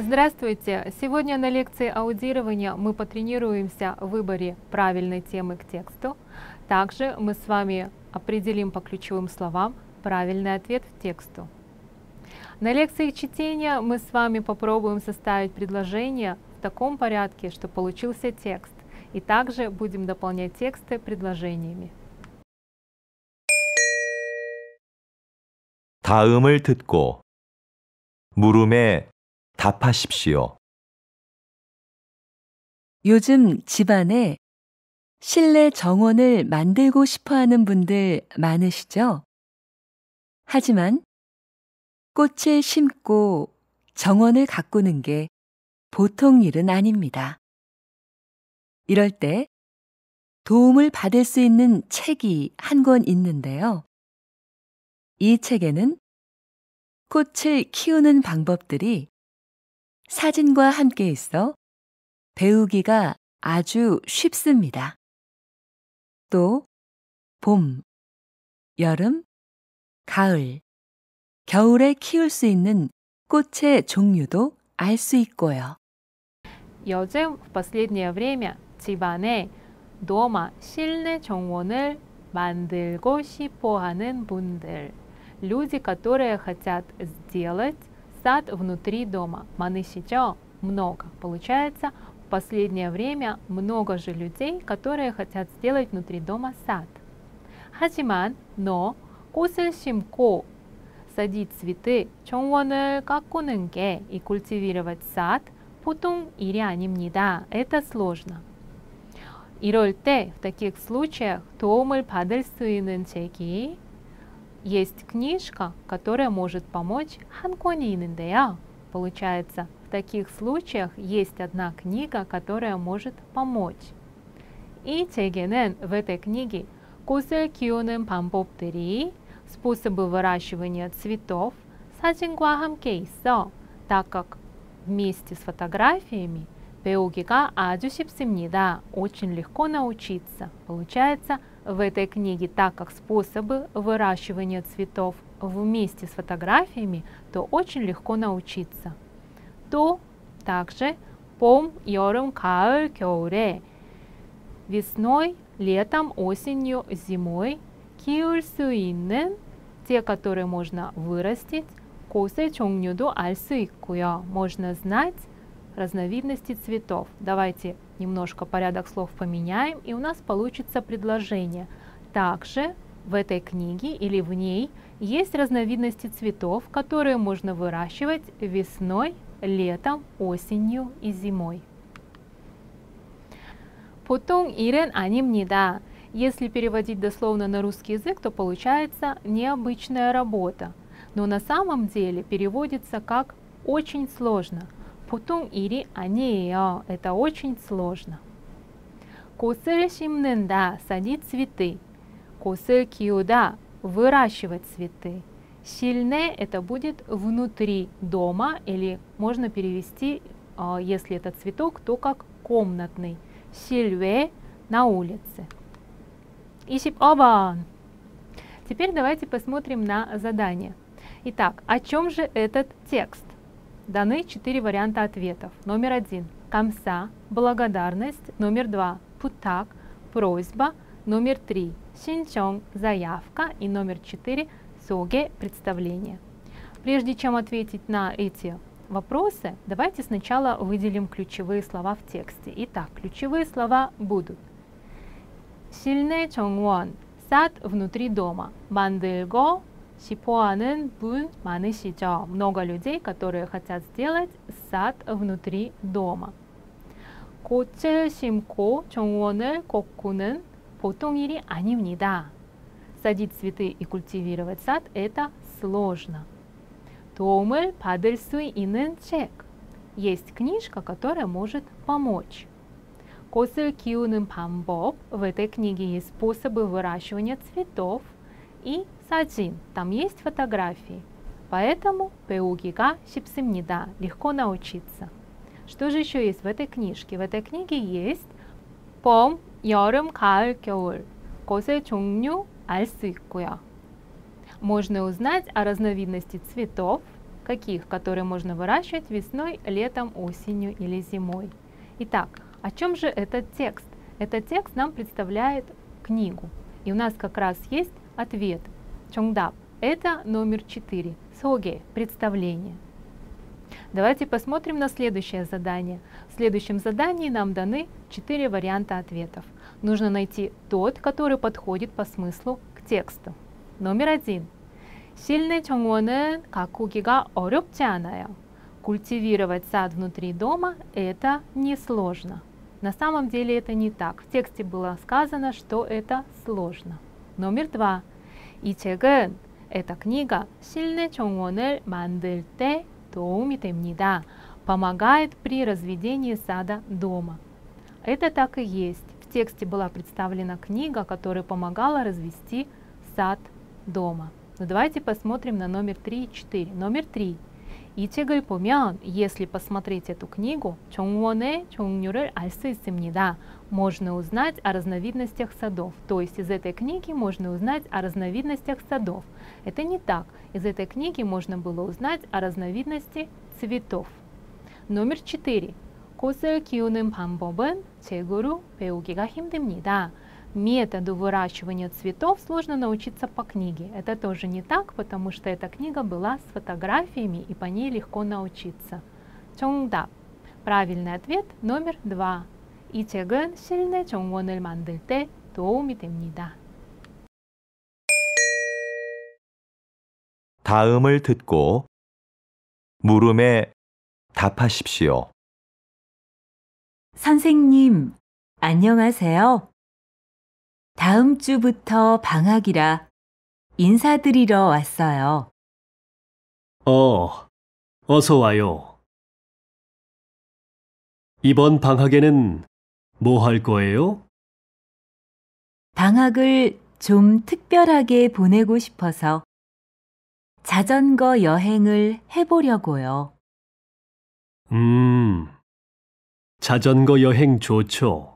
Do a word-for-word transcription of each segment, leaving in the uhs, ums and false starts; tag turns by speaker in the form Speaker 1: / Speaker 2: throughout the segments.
Speaker 1: Здравствуйте! Сегодня на лекции аудирования мы потренируемся в выборе правильной темы к тексту. Также мы с вами определим по ключевым словам правильный ответ в тексту. На лекции чтения мы с вами попробуем составить предложение в таком порядке, что получился текст. И также будем дополнять тексты предложениями.
Speaker 2: 다음을 듣고 물음에 답하십시오.
Speaker 3: 요즘 집안에 실내 정원을 만들고 싶어 하는 분들 많으시죠? 하지만 꽃을 심고 정원을 가꾸는 게 보통 일은 아닙니다. 이럴 때 도움을 받을 수 있는 책이 한 권 있는데요. 이 책에는 꽃을 키우는 방법들이 사진과 함께 있어 배우기가 아주 쉽습니다. 또 봄, 여름, 가을, 겨울에 키울 수 있는 꽃의 종류도 알 수 있고요.
Speaker 1: 요즘 в последнее время 집안에 дома 실내 정원을 만들고 싶어 하는 분들. Люди, которые хотят сделать сад внутри дома. 많으시죠? Много. Получается, в последнее время много же людей, которые хотят сделать внутри дома сад. 하지만, но, 꽃을 심고, садить цветы, 정원을 가꾸는 게, и культивировать сад, 보통 일이 아닙니다. Это сложно. 이럴 때, в таких случаях, 도움을 받을 수 있는 책이 есть книжка, которая может помочь. 한 권이 있는데요. Получается, в таких случаях есть одна книга, которая может помочь. 이 책에는 в этой книге 꽃을 키우는 방법들이, способы выращивания цветов, 사진과 함께 있어, так как вместе с фотографиями 배우기가 아주 쉽습니다. Очень легко научиться. Получается, в этой книге, так как способы выращивания цветов вместе с фотографиями, то очень легко научиться. То также 봄, 여름, 가을, 겨울에 весной, летом, осенью, зимой 키울 수 있는, те, которые можно вырастить, 꽃의 종류도 알 수 있고요. Можно знать разновидности цветов. Давайте немножко порядок слов поменяем, и у нас получится предложение. Также в этой книге или в ней есть разновидности цветов, которые можно выращивать весной, летом, осенью и зимой. 보통 일은 아닙니다. Если переводить дословно на русский язык, то получается необычная работа. Но на самом деле переводится как очень сложно. 보통 일이 아니에요. Это очень сложно. 꽃을 심는다, садить цветы. 꽃을 키우다, выращивать цветы. 실내 это будет внутри дома, или можно перевести, если это цветок, то как комнатный. 실외 на улице. 이십오 번. Теперь давайте посмотрим на задание. Итак, о чем же этот текст? Даны четыре варианта ответов. Номер один – 감사, благодарность. Номер два – 부탁, просьба. Номер три – 신청, заявка. И номер четыре – 소개, представление. Прежде чем ответить на эти вопросы, давайте сначала выделим ключевые слова в тексте. Итак, ключевые слова будут: 실내 정원, сад внутри дома. 만들고 싶어하는 분 많으시죠? Много людей, которые хотят сделать сад внутри дома. 꽃을 심고 정원을 가꾸는 보통 일이 아닙니다. Садить цветы и культивировать сад – это сложно. 도움을 받을 수 있는 책. Есть книжка, которая может помочь. 꽃을 키우는 방법. В этой книге есть способы выращивания цветов. И 사진, там есть фотографии. Поэтому 배우기가 쉽습니다. Легко научиться. Что же еще есть в этой книжке? В этой книге есть 봄, 여름, 가을, 겨울. 꽃의 종류 알 수 있고요. Можно узнать о разновидности цветов. Каких? Которые можно выращивать весной, летом, осенью или зимой. Итак, о чем же этот текст? Этот текст нам представляет книгу. И у нас как раз есть ответ. 정답. Это номер четыре. 소개. Представление. Давайте посмотрим на следующее задание. В следующем задании нам даны четыре варианта ответов. Нужно найти тот, который подходит по смыслу к тексту. Номер один. 실내 정원은 가꾸기가 어렵지 않아요. Культивировать сад внутри дома – это несложно. На самом деле это не так. В тексте было сказано, что это сложно. Номер два. 이 책은, эта книга, 실내 정원을 만들 때 도움이 됩니다. Помогает при разведении сада дома. Это так и есть. В тексте была представлена книга, которая помогала развести сад дома. Но давайте посмотрим на номер три и четыре. Номер три. 이 책을 보면, если посмотреть эту книгу, 정원의 종류를 알 수 있습니다. Можно узнать о разновидностях садов. То есть из этой книги можно узнать о разновидностях садов. Это не так. Из этой книги можно было узнать о разновидности цветов. Номер четыре. 꽃을 키우는 방법은 책으로 배우기가 힘듭니다. Методу выращивания цветов сложно научиться по книге. Это тоже не так, потому что эта книга была с фотографиями, и по ней легко научиться. 정답. Правильный ответ номер два. 이 책은 실내 정원을 만들 때 도움이 됩니다.
Speaker 2: 다음을 듣고 물음에 답하십시오.
Speaker 3: 선생님, 안녕하세요. 다음 주부터 방학이라 인사드리러 왔어요.
Speaker 4: 어, 어서 와요. 이번 방학에는 뭐 할 거예요?
Speaker 3: 방학을 좀 특별하게 보내고 싶어서 자전거 여행을 해보려고요.
Speaker 4: 음, 자전거 여행 좋죠.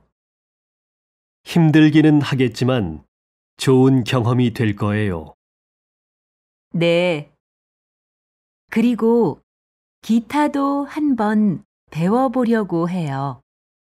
Speaker 4: 힘들기는 하겠지만 좋은 경험이 될 거예요.
Speaker 3: 네. 그리고 기타도 한번 배워보려고 해요.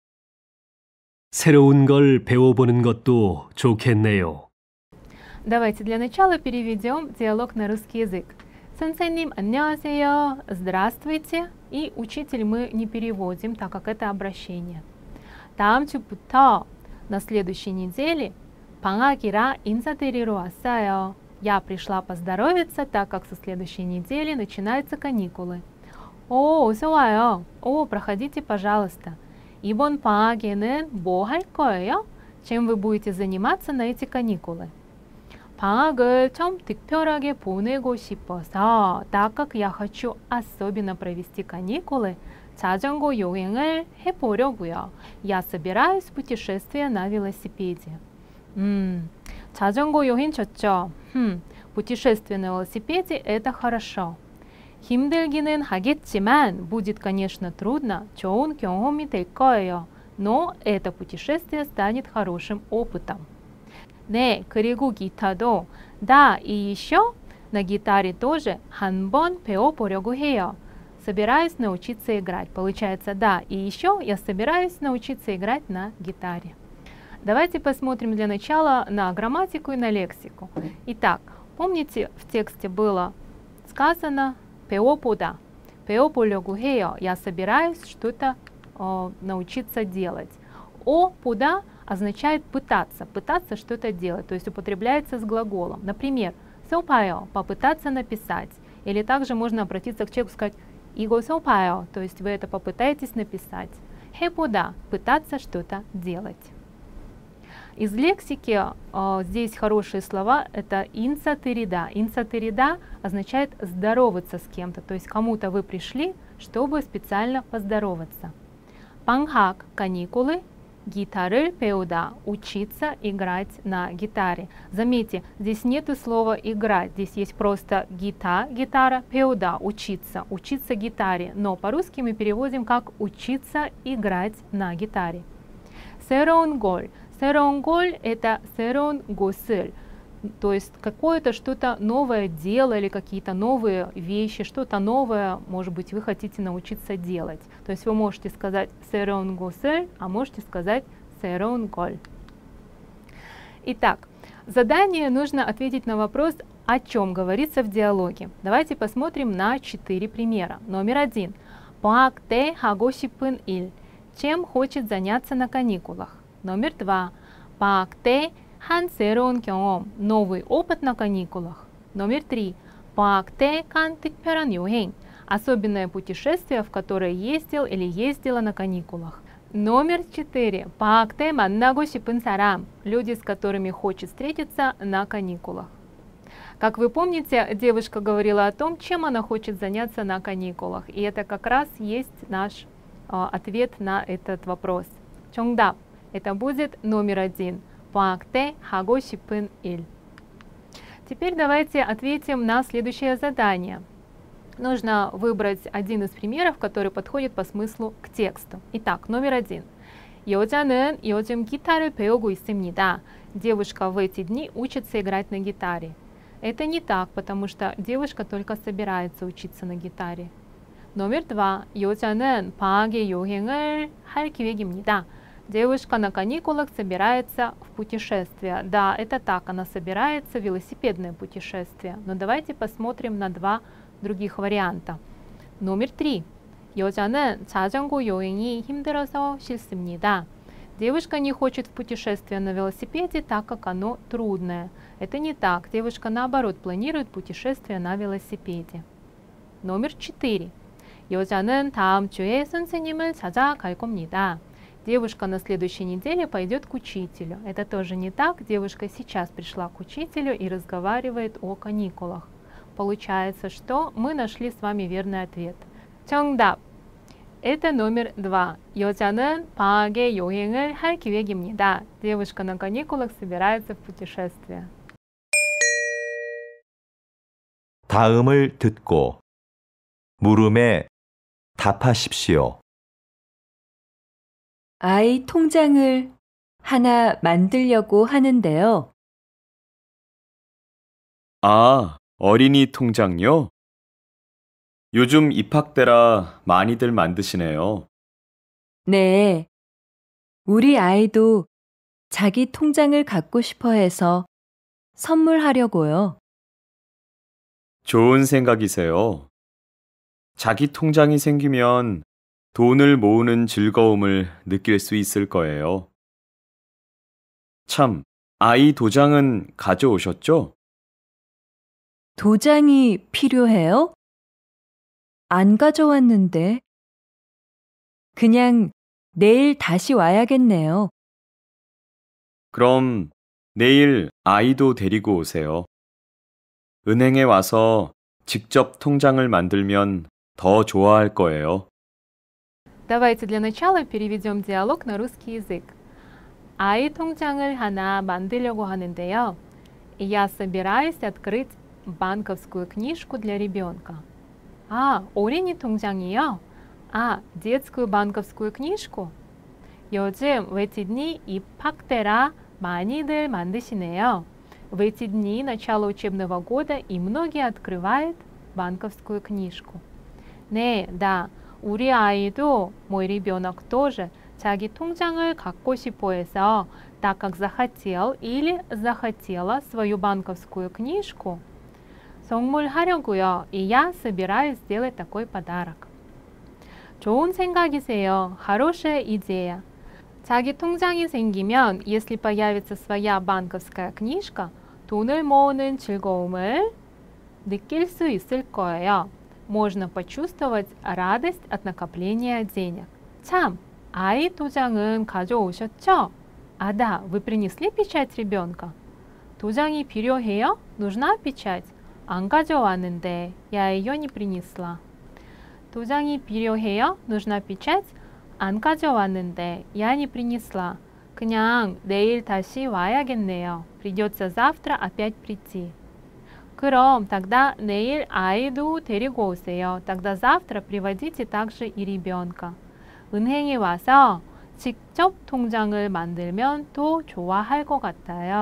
Speaker 4: 새로운 걸 배워보는 것도 좋겠네요.
Speaker 1: Давайте для начала переведем диалог на русский язык. 선생님, 안녕하세요. Здравствуйте. И учитель мы не переводим, так как это обращение. 다음 주부터, на следующей неделе, 방학이라 인사드리러 왔어요. Я пришла поздоровиться, так как со следующей недели начинаются каникулы. О, 어서 와요. О, проходите, пожалуйста. 이번 방학에는 뭐 할 거예요? Чем вы будете заниматься на эти каникулы? 방학을 좀 특별하게 보내고 싶어서, так как я хочу особенно провести каникулы, 자전거 여행을 해보려고요. Я собираюсь в путешествие на велосипеде. 음, 자전거 여행 좋죠? Хм, путешествие на велосипеде – это хорошо. 힘들기는 하겠지만, будет, конечно, трудно, 좋은 경험이 될 거예요. Но это путешествие станет хорошим опытом. 네, 그리고 기타도, да, и еще на гитаре тоже 한번 배워보려고 해요. Собираюсь научиться играть. Получается, да, и еще я собираюсь научиться играть на гитаре. Давайте посмотрим для начала на грамматику и на лексику. Итак, помните, в тексте было сказано 배워보다. 배워보려고 해요. Я собираюсь что-то э, научиться делать. О, 보다 означает пытаться, пытаться что-то делать, то есть употребляется с глаголом. Например, 써봐요, попытаться написать. Или также можно обратиться к человеку и сказать 이거 써봐요, то есть вы это попытаетесь написать. 해보다, пытаться что-то делать. Из лексики э, здесь хорошие слова, это инсатерида. Инсатерида означает здороваться с кем-то, то есть кому-то вы пришли, чтобы специально поздороваться. 방학, каникулы, гитар를 배우다, учиться играть на гитаре. Заметьте, здесь нету слова играть, здесь есть просто гита, гитара, 배우다, учиться, учиться гитаре, но по-русски мы переводим как учиться играть на гитаре. 새로운 곳, 새로운 곳 это 새로운 곳을, То есть какое-то что-то новое дело или какие-то новые вещи, что-то новое, может быть, вы хотите научиться делать. То есть вы можете сказать 새로운 것을, а можете сказать 새로운 걸. Итак, задание нужно ответить на вопрос, о чем говорится в диалоге. Давайте посмотрим на четыре примера. Номер один. 방학 때 하고 싶은 일. Чем хочет заняться на каникулах? Номер два. 방학 때 한 새로운 경험. Новый опыт на каникулах. Номер три. 방학 때 간 특별한 여행. Особенное путешествие, в которое ездил или ездила на каникулах. Номер четыре. 방학 때 만나고 싶은 사람. Люди, с которыми хочет встретиться на каникулах. Как вы помните, девушка говорила о том, чем она хочет заняться на каникулах. И это как раз есть наш э, ответ на этот вопрос. 정답. Это будет номер один. 방학 때 하고 싶은 일. Теперь давайте ответим на следующее задание. Нужно выбрать один из примеров, который подходит по смыслу к тексту. Итак, номер один. 여자는 요즘 기타를 배우고 있습니다. Девушка в эти дни учится играть на гитаре. Это не так, потому что девушка только собирается учиться на гитаре. Номер два. 여자는 방학에 여행을 할 계획입니다. Девушка на каникулах собирается в путешествие. Да, это так, она собирается в велосипедное путешествие. Но давайте посмотрим на два других варианта. Номер три. 여자는 자전거 여행이 힘들어서 싫습니다. Девушка не хочет в путешествие на велосипеде, так как оно трудное. Это не так. Девушка, наоборот, планирует путешествие на велосипеде. Номер четыре. 여자는 다음 주에 선생님을 찾아갈 겁니다. Девушка на следующей неделе пойдет к учителю. Это тоже не так. Девушка сейчас пришла к учителю и разговаривает о каникулах. Получается, что мы нашли с вами верный ответ. 정답. Это номер два. 여자는 방학에 여행을 할 계획입니다. Девушка на каникулах собирается в путешествие.
Speaker 2: 다음을 듣고 물음에 답하십시오.
Speaker 3: 아이 통장을 하나 만들려고 하는데요.
Speaker 5: 아, 어린이 통장요? 요즘 입학 때라 많이들 만드시네요.
Speaker 3: 네. 우리 아이도 자기 통장을 갖고 싶어 해서 선물하려고요.
Speaker 5: 좋은 생각이세요. 자기 통장이 생기면 돈을 모으는 즐거움을 느낄 수 있을 거예요. 참, 아이 도장은 가져오셨죠?
Speaker 3: 도장이 필요해요? 안 가져왔는데. 그냥 내일 다시 와야겠네요.
Speaker 5: 그럼 내일 아이도 데리고 오세요. 은행에 와서 직접 통장을 만들면 더 좋아할 거예요.
Speaker 1: Давайте для начала переведем диалог на русский язык. 아이 통장을 하나 만들려고 하는데요. Я собираюсь открыть банковскую книжку для ребенка. А, 어린이 통장이요? А, детскую банковскую книжку? 요즘 в эти дни 입학 때라 많이들 만드시네요. В эти дни начало учебного года и многие открывают банковскую книжку. 네, да. 우리 아이도, мой ребенок тоже, 자기 통장을 갖고 싶어 해서, так как захотел или захотела свою банковскую книжку, 선물하려고요. И я собираюсь сделать такой подарок. 좋은 생각이세요. Хорошая идея. 자기 통장이 생기면, если появится своя банковская книжка, 돈을 모으는 즐거움을 느낄 수 있을 거예요. Можно почувствовать радость от накопления денег. 참, 아이 도장은 가져오셨죠? А да, вы принесли печать ребенка? 도장이 필요해요? Нужна печать? 안 가져왔는데, я ее не принесла. 도장이 필요해요? Нужна печать? 안 가져왔는데, я не принесла. 그냥 내일 다시 와야겠네요. Придется завтра опять прийти. 그럼 тогда 내일 아이도 데리고 오세요. Тогда завтра приводите также и ребенка. 은행에 와서 직접 통장을 만들면 더 좋아할 것 같아요.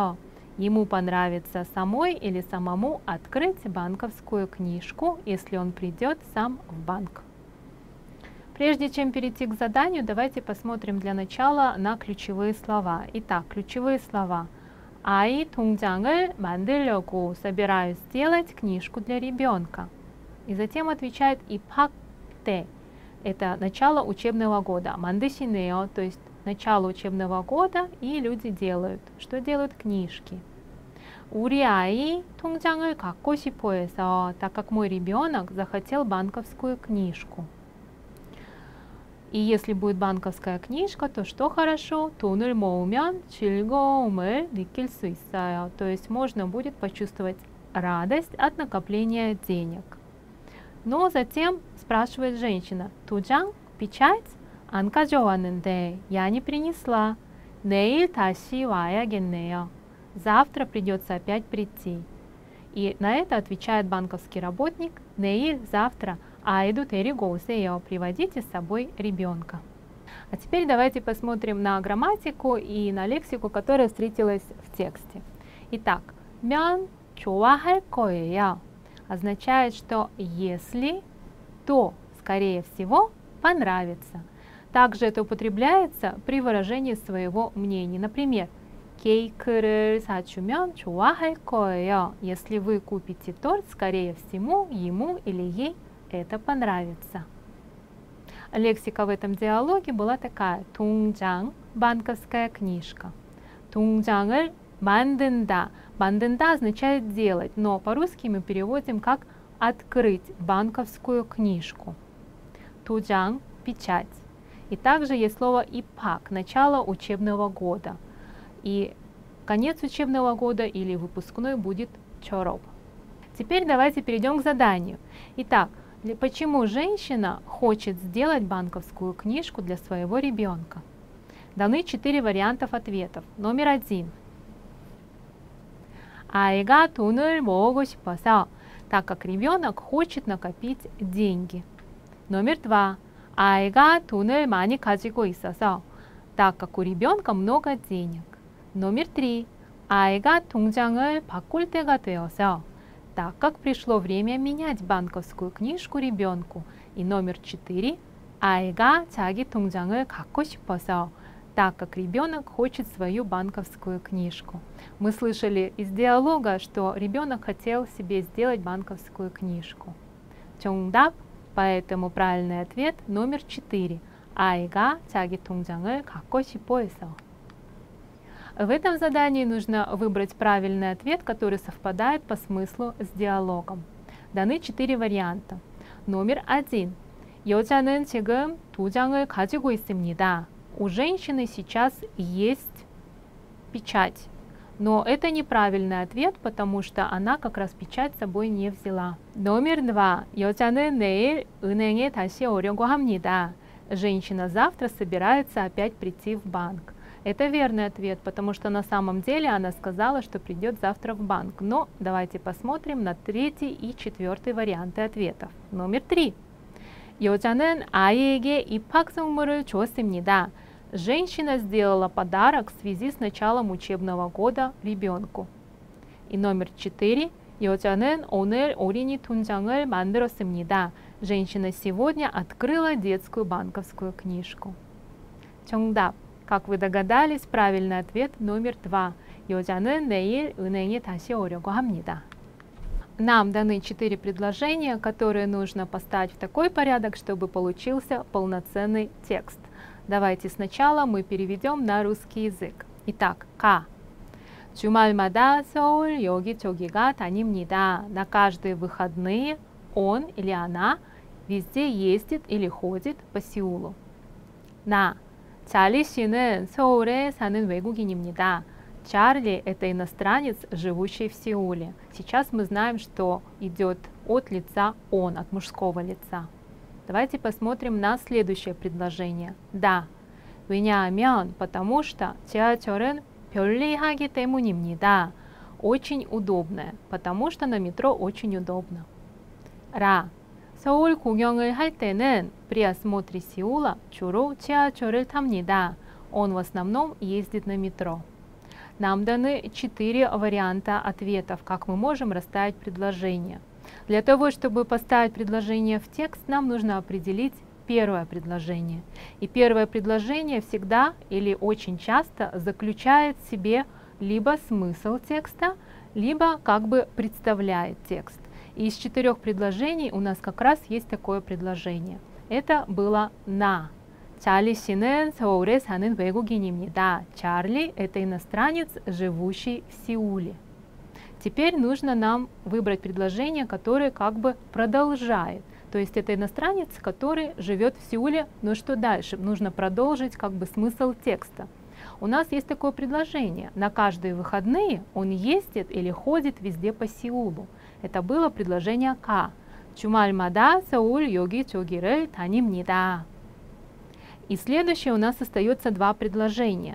Speaker 1: Ему понравится самой или самому открыть банковскую книжку, если он придет сам в банк. Прежде чем перейти к заданию, давайте посмотрим для начала на ключевые слова. Итак, ключевые слова. 아이 통장을 만들려고 собираюсь сделать книжку для ребенка. И затем отвечает 입학 때. Это начало учебного года. 만드시네요, то есть начало учебного года, и люди делают. Что делают? Книжки. 우리 아이 통장을 갖고 싶어 해서, так как мой ребенок захотел банковскую книжку. И если будет банковская книжка, то что хорошо? 돈을 모으면 즐거움을 느낄 수 있어요. То есть можно будет почувствовать радость от накопления денег. Но затем спрашивает женщина, 도장, печать? 안 가져왔는데, я не принесла. 내일 다시 와야겠네요. Завтра придется опять прийти. И на это отвечает банковский работник, 내일, завтра, 아이도 데리고 오세요, приводите с собой ребенка. А теперь давайте посмотрим на грамматику и на лексику, которая встретилась в тексте. Итак, 면 좋아할 거예요 означает, что если, то, скорее всего, понравится. Также это употребляется при выражении своего мнения. Например, 케이크를 사주면 좋아할 거예요. Если вы купите торт, скорее всего, ему или ей это понравится. Лексика в этом диалоге была такая. 통장, банковская книжка. 통장을 만든다. 만든다 означает делать, но по-русски мы переводим как открыть банковскую книжку. 도장, печать. И также есть слово 입학, начало учебного года. И конец учебного года или выпускной будет 졸업. Теперь давайте перейдем к заданию. Итак, почему женщина хочет сделать банковскую книжку для своего ребенка? Даны четыре вариантов ответов. Номер один. 아이가 돈을 모으고 싶어서, так как ребенок хочет накопить деньги. Номер два. 아이가 돈을 많이 가지고 있어서, так как у ребенка много денег. Номер три. 아이가 통장을 바꿀 때가 되어서, так как пришло время менять банковскую книжку ребенку. И номер четыре. 아이가 자기 통장을 갖고 싶어서, так как ребенок хочет свою банковскую книжку. Мы слышали из диалога, что ребенок хотел себе сделать банковскую книжку. 정답, поэтому правильный ответ номер четыре. 아이가 자기 통장을 갖고 싶어 해서. В этом задании нужно выбрать правильный ответ, который совпадает по смыслу с диалогом. Даны четыре варианта. Номер один. 여자는 지금 도장을 가지고 있습니다. У женщины сейчас есть печать. Но это неправильный ответ, потому что она как раз печать с собой не взяла. Номер два. 여자는 내일 은행에 다시 오려고 합니다. Женщина завтра собирается опять прийти в банк. Это верный ответ, потому что на самом деле она сказала, что придет завтра в банк. Но давайте посмотрим на третий и четвертый варианты ответов. Номер три. 여자는 아이에게 입학 선물을 주었습니다. Женщина сделала подарок в связи с началом учебного года ребенку. И номер четыре. 여자는 오늘 어린이 통장을 만들었습니다. Женщина сегодня открыла детскую банковскую книжку. 정답. Как вы догадались, правильный ответ номер два. 여자는 내일 은행에 다시 오려고 합니다. Нам даны четыре предложения, которые нужно поставить в такой порядок, чтобы получился полноценный текст. Давайте сначала мы переведем на русский язык. Итак, 가. 주말마다 서울 여기저기가 다닙니다. На каждые выходные он или она везде ездит или ходит по Сеулу. 나. Чарли 씨는 서울에 사는 외국인입니다. Чарли – это иностранец, живущий в Сеуле. Сейчас мы знаем, что идет от лица он, от мужского лица. Давайте посмотрим на следующее предложение. Да. 왜냐하면, потому что 지하철은 편리하기 때문입니다. Очень удобное, потому что на метро очень удобно. 라. 서울 구경을 할 때는 при осмотре Сеула 주로 지하철을 탑니다. Он в основном ездит на метро. нам даны четыре варианта ответов, как мы можем расставить предложение. Для того, чтобы поставить предложение в текст, нам нужно определить первое предложение. И первое предложение всегда или очень часто заключает в себе либо смысл текста, либо как бы представляет текст. И из четырех предложений у нас как раз есть такое предложение. Это было «на». Чарли 씨는 서울에 사는 외국인입니다. Чарли – это иностранец, живущий в Сеуле. Теперь нужно нам выбрать предложение, которое как бы продолжает. То есть это иностранец, который живет в Сеуле, но что дальше? Нужно продолжить как бы смысл текста. У нас есть такое предложение. На каждые выходные он ездит или ходит везде по Сеулу. Это было предложение «ка». 주말마다 서울 여기저기를 다닙니다. И следующее у нас остается два предложения.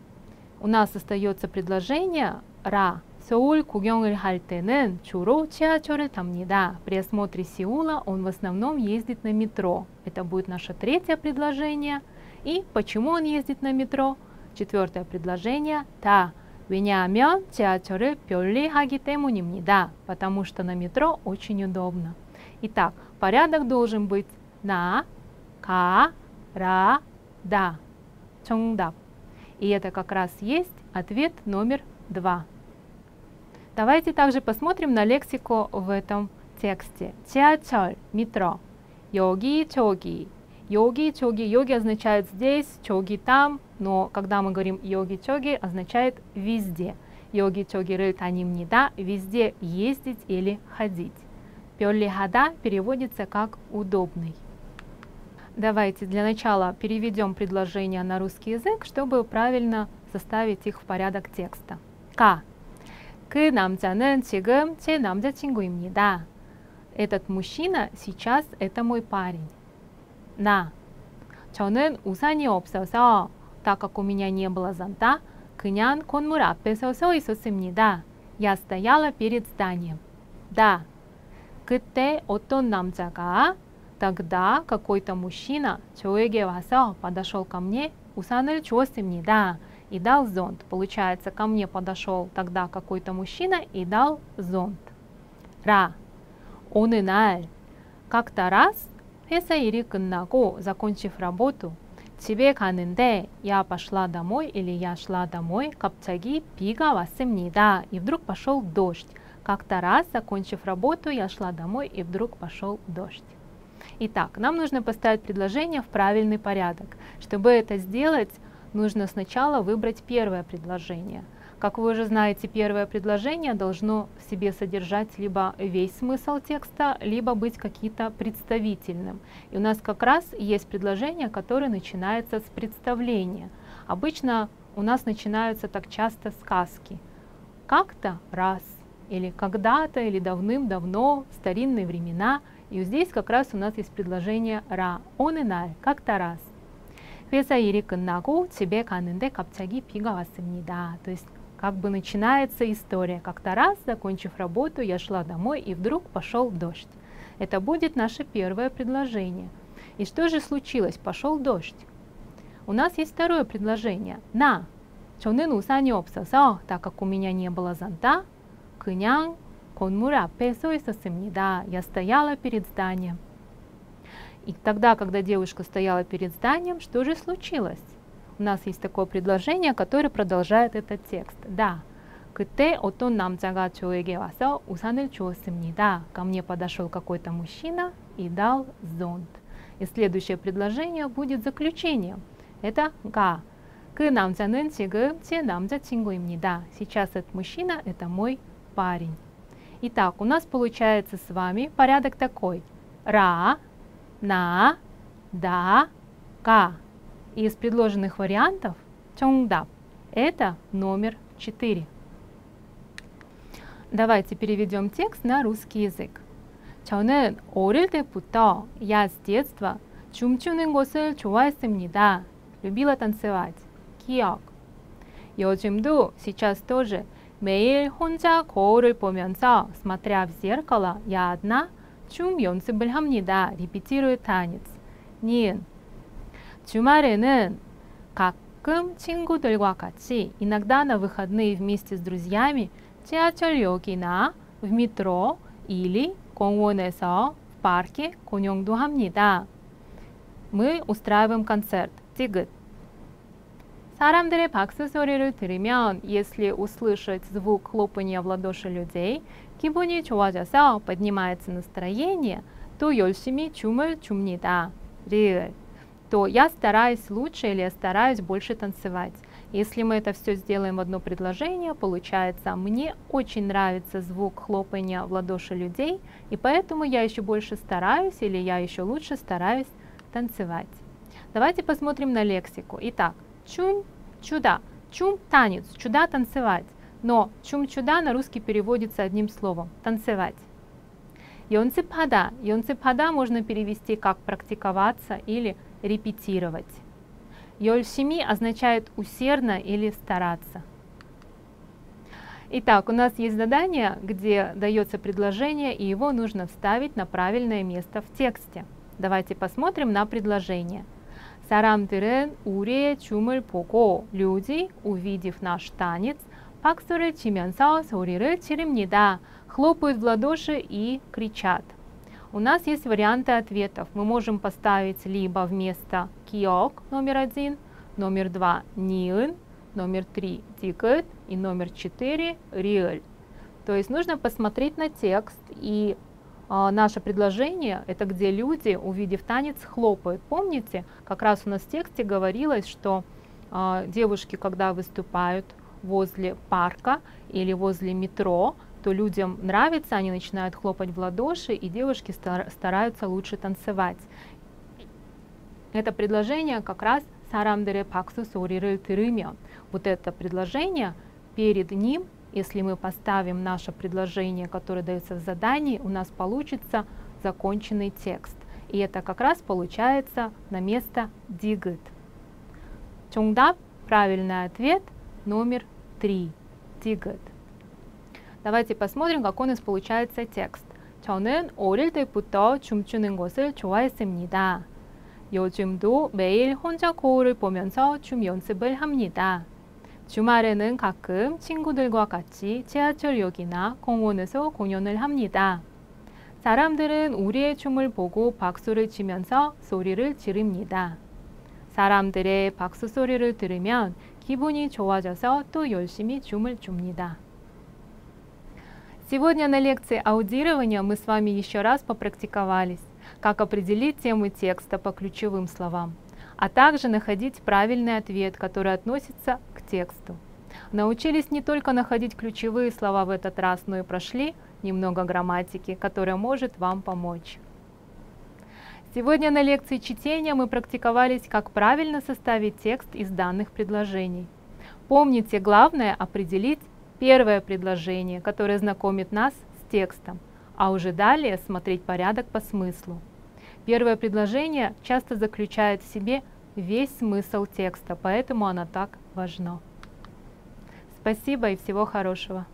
Speaker 1: У нас остается предложение «ра». 서울 구경을 할 때는 주로 지하철을 탑니다. При осмотре Сеула он в основном ездит на метро. Это будет наше третье предложение. И почему он ездит на метро? Четвертое предложение «다». 왜냐하면 지하철을 편리하기 때문입니다. Потому что на метро очень удобно. Итак, порядок должен быть «на», «ка», «ра», «да». 정답. И это как раз есть ответ номер два. Давайте также посмотрим на лексику в этом тексте. 지하철, метро. 여기, 저기. 여기, 저기. 여기 означает здесь, 저기, там. Но когда мы говорим 여기, 저기, означает везде. 여기, 저기를 다닙니다. Везде ездить или ходить. 편리하다 переводится как удобный. Давайте для начала переведем предложения на русский язык, чтобы правильно составить их в порядок текста. К. 그 남자는 지금 제 남자친구입니다. Этот мужчина сейчас это мой парень. 나. 저는 우산이 없어서, так как у меня не было зонта, 그냥 건물 앞에서 서 있었습니다. Я стояла перед зданием. Да. 그때 어떤 남자가, тогда какой-то мужчина 저에게 와서 подошел ко мне, 우산을 주었습니다. И дал зонт. Получается, ко мне подошел тогда какой-то мужчина и дал зонт. 라. 어느 날, как-то раз, 회사 일이 끝나고, закончив работу, 집에 가는데, я пошла домой или я шла домой, 갑자기 비가 왔습니다. И вдруг пошел дождь. Как-то раз, закончив работу, я шла домой, и вдруг пошел дождь. Итак, нам нужно поставить предложение в правильный порядок. Чтобы это сделать, нужно сначала выбрать первое предложение. Как вы уже знаете, первое предложение должно в себе содержать либо весь смысл текста, либо быть каким-то представительным. И у нас как раз есть предложение, которое начинается с представления. Обычно у нас начинаются так часто сказки. Как-то раз, или когда-то, или давным-давно, в старинные времена. И здесь как раз у нас есть предложение ра, 어느 날, как-то раз. 회사 일이 끝나고 집에 가는데 갑자기 비가 왔습니다. То есть как бы начинается история. Как-то раз, закончив работу, я шла домой, и вдруг пошел дождь. Это будет наше первое предложение. И что же случилось? Пошел дождь. У нас есть второе предложение. 나. 저는 우산이 없어서, так как у меня не было зонта, 그냥 건물 앞에 서 있었습니다. Я стояла перед зданием. И тогда, когда девушка стояла перед зданием, что же случилось? У нас есть такое предложение, которое продолжает этот текст. Да. 그때 어떤 남자가 저에게 와서 우산을 주었습니다. Ко мне подошел какой-то мужчина и дал зонт. И следующее предложение будет заключением. Это 가. 그 남자는 지금 제 남자친구입니다. Сейчас этот мужчина – это мой парень. Итак, у нас получается с вами порядок такой. ра, на, да, 가. Из предложенных вариантов 정답. Это номер четыре. Давайте переведем текст на русский язык. 저는 어릴 때부터, я с детства, 춤추는 것을 좋아했습니다. любила танцевать. 기억. 요즘도, сейчас тоже, 매일 혼자 거울을 보면서, смотря в зеркало, я одна, 춤 연습을 합니다. репетирую танец. 니은. 주말에는, 각, 가끔 친구들과 같이, иногда на выходные вместе с друзьями, 지하철역이나 в метро или 공원에서, в парке 공연도 합니다. Мы устраиваем концерт. 디귿. 사람들의 박수 소리를 들으면, если услышать звук хлопания в ладоши людей, 기분이 좋아져서 поднимается настроение, то 열심히 춤을 춥니다. 리을. То я стараюсь лучше или я стараюсь больше танцевать. Если мы это все сделаем в одно предложение, получается: мне очень нравится звук хлопания в ладоши людей, и поэтому я еще больше стараюсь или я еще лучше стараюсь танцевать. Давайте посмотрим на лексику. Итак, чум, чуда. Чум – танец, чуда – танцевать. Но чум-чуда на русский переводится одним словом – танцевать. 연습하다. 연습하다 можно перевести как практиковаться или репетировать. 열심히 означает усердно или стараться. Итак, у нас есть задание, где дается предложение, и его нужно вставить на правильное место в тексте. Давайте посмотрим на предложение. 사람들은 우리의 춤을 보고, люди, увидев наш танец, 박수를 치면서 소리를 지릅니다. Хлопают в ладоши и кричат. У нас есть варианты ответов. Мы можем поставить либо вместо 기억 номер один, номер два ни은, номер три ди귿 и номер четыре риэль. То есть нужно посмотреть на текст, и а, наше предложение — это где люди, увидев танец, хлопают. Помните, как раз у нас в тексте говорилось, что а, девушки, когда выступают возле парка или возле метро, то людям нравится, они начинают хлопать в ладоши, и девушки стараются лучше танцевать. Это предложение как раз 사람들의 박수 소리를 들으면. Вот это предложение, перед ним, если мы поставим наше предложение, которое дается в задании, у нас получится законченный текст. И это как раз получается на место ди귿. 정답, правильный ответ, номер три, ди귿. Давайте посмотрим, как у нас получается текст. 저는 어릴 때부터 춤추는 것을 좋아했습니다. 요즘도 매일 혼자 거울을 보면서 춤 연습을 합니다. 주말에는 가끔 친구들과 같이 지하철역이나 공원에서 공연을 합니다. 사람들은 우리의 춤을 보고 박수를 치면서 소리를 지릅니다. 사람들의 박수 소리를 들으면 기분이 좋아져서 또 열심히 춤을 춥니다. Сегодня на лекции аудирования мы с вами еще раз попрактиковались, как определить тему текста по ключевым словам, а также находить правильный ответ, который относится к тексту. Научились не только находить ключевые слова в этот раз, но и прошли немного грамматики, которая может вам помочь. Сегодня на лекции чтения мы практиковались, как правильно составить текст из данных предложений. Помните, главное определить первое предложение, которое знакомит нас с текстом, а уже далее смотреть порядок по смыслу. Первое предложение часто заключает в себе весь смысл текста, поэтому оно так важно. Спасибо и всего хорошего.